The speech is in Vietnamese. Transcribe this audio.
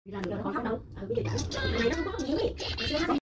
Đi làm được con đâu bây giờ chả này nó không có nhiều ấy.